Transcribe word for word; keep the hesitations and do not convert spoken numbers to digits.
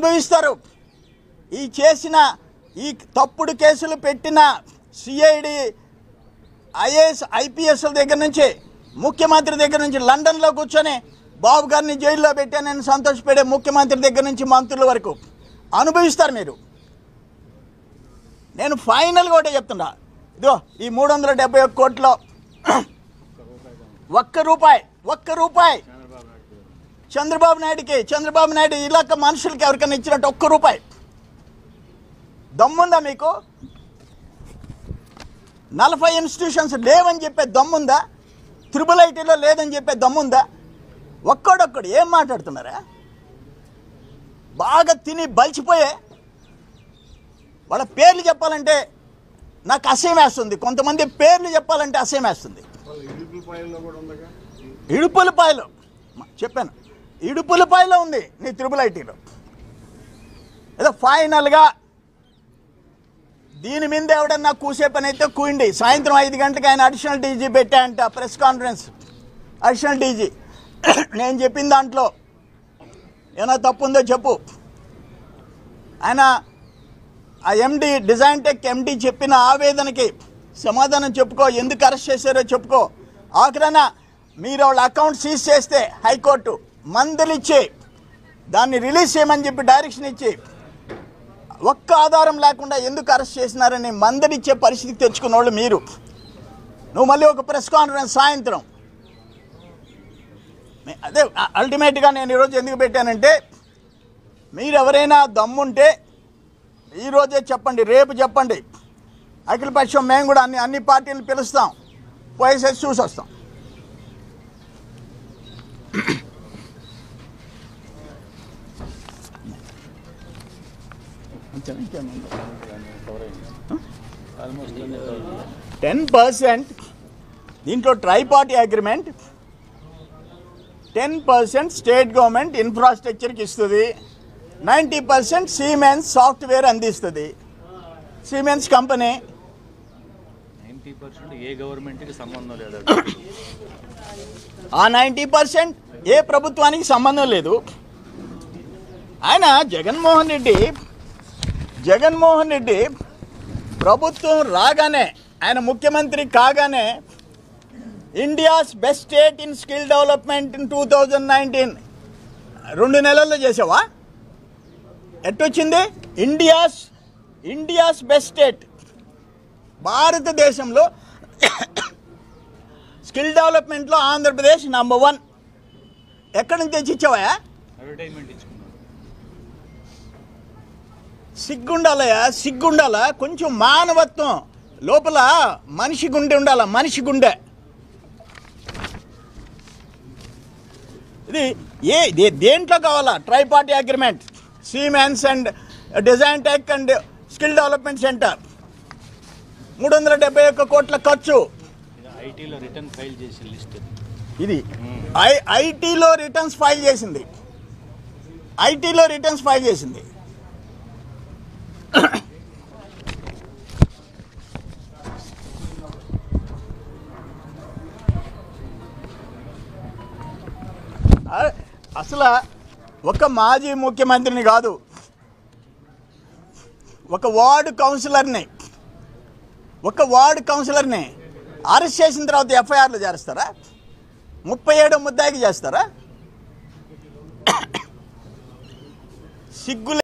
అనుభవిస్తారు. ఈ చేసిన ఈ తప్పుడు కేసులు పెట్టిన సిఐడి ఐఏఎస్ ఐపీఎస్ల దగ్గర నుంచి ముఖ్యమంత్రి దగ్గర నుంచి లండన్లో కూర్చొని బాబు గారిని జైల్లో పెట్టానని సంతోషపడే ముఖ్యమంత్రి దగ్గర నుంచి మంత్రుల వరకు అనుభవిస్తారు మీరు. నేను ఫైనల్గా ఒకటే చెప్తున్నా, ఇదో ఈ మూడు వందల డెబ్బై ఒక్క కోట్లో ఒక్క రూపాయి ఒక్క రూపాయి చంద్రబాబు నాయుడికి చంద్రబాబు నాయుడు ఇలాక మనుషులకి ఎవరికైనా ఇచ్చినట్టు ఒక్క రూపాయి దమ్ముందా మీకు? నలభై ఇన్స్టిట్యూషన్స్ లేవని చెప్పే దమ్ముందా? త్రిబుల్ ఐటీలో లేదని చెప్పే దమ్ముందా? ఒక్కడొక్కడు ఏం మాట్లాడుతున్నారా? బాగా తిని బలిచిపోయే వాళ్ళ పేర్లు చెప్పాలంటే నాకు అసహ్యం వేస్తుంది. కొంతమంది పేర్లు చెప్పాలంటే అసహ్యం వేస్తుంది. ఇడుపులపాయలో చెప్పాను, ఇడుపులపాయలో ఉంది నీ త్రిబుల్ ఐటీలో. ఏదో ఫైనల్గా దీని మీద ఎవడన్నా కూసే పని అయితే కూయండి. సాయంత్రం ఐదు గంటలకు ఆయన అడిషనల్ డీజీ పెట్టాయంట ప్రెస్ కాన్ఫరెన్స్. అడిషనల్ డీజీ నేను చెప్పిన దాంట్లో ఏమైనా తప్పు ఉందో చెప్పు. ఆయన ఆ ఎండి డిజైన్ టెక్ ఎండి చెప్పిన ఆవేదనకి సమాధానం చెప్పుకో. ఎందుకు అరెస్ట్ చేశారో చెప్పుకో. ఆఖరణ మీరు వాళ్ళ అకౌంట్ సీజ్ చేస్తే హైకోర్టు మందులు ఇచ్చి దాన్ని రిలీజ్ చేయమని చెప్పి డైరెక్షన్ ఇచ్చి ఒక్క ఆధారం లేకుండా ఎందుకు అరెస్ట్ చేసినారని మందలిచ్చే పరిస్థితికి తెచ్చుకున్న వాళ్ళు మీరు. నువ్వు మళ్ళీ ఒక ప్రెస్ కాన్ఫరెన్స్ సాయంత్రం. అదే అల్టిమేట్గా నేను ఈరోజు ఎందుకు పెట్టానంటే, మీరు ఎవరైనా దమ్ముంటే ఈరోజే చెప్పండి, రేపు చెప్పండి. అఖిలపక్షం మేము కూడా అన్ని అన్ని పార్టీలను పిలుస్తాం, పోయేసేసి చూసి వస్తాం. టెన్ పర్సెంట్ దీంట్లో tripartite agreement, ten percent state government ఇన్ఫ్రాస్ట్రక్చర్కి ఇస్తుంది, నైంటీ పర్సెంట్ సీమెన్స్ సాఫ్ట్వేర్ అందిస్తుంది. సీమెన్స్ కంపెనీ ఏ గవర్నమెంట్కి సంబంధం లేదు. ఆ నైంటీ పర్సెంట్ ఏ ప్రభుత్వానికి సంబంధం లేదు. ఆయన జగన్మోహన్ రెడ్డి జగన్మోహన్ రెడ్డి ప్రభుత్వం రాగానే, ఆయన ముఖ్యమంత్రి కాగానే India's best state in skill development in two thousand nineteen రెండు నెలల్లో చేసావా? ఎట్టొచ్చింది? ఇండియాస్ ఇండియాస్ బెస్ట్ స్టేట్, భారతదేశంలో స్కిల్ డెవలప్మెంట్లో ఆంధ్రప్రదేశ్ నంబర్ వన్. ఎక్కడి నుంచి తెచ్చి ఇచ్చావా? అడ్వర్టైజ్మెంట్ ఇచ్చుకున్నాను. సిగ్గుండాలయా, సిగ్గుండాల. కొంచెం మానవత్వం లోపల మనిషి గుండె ఉండాల, మనిషి గుండె. ఇది ఏ దేంట్లో కావాలా? Tripartite agreement, Siemens and design tech and skill development centre, మూడు వందల డెబ్బై ఒక్క కోట్ల ఖర్చు. ఐటీలో రిటర్న్ ఫైల్ చేసి లిస్ట్ ఇది ఐ ఐటీలో రిటర్న్స్ ఫైల్ చేసింది ఐటీలో రిటర్న్స్ ఫైల్ చేసింది అసలు ఒక మాజీ ముఖ్యమంత్రిని కాదు, ఒక వార్డు కౌన్సిలర్ని ఒక వార్డు కౌన్సిలర్ని అరెస్ట్ చేసిన తర్వాత ఎఫ్ఐఆర్లు చేస్తారా? ముప్పై ఏడు ముద్దాయికి చేస్తారా? సిగ్గు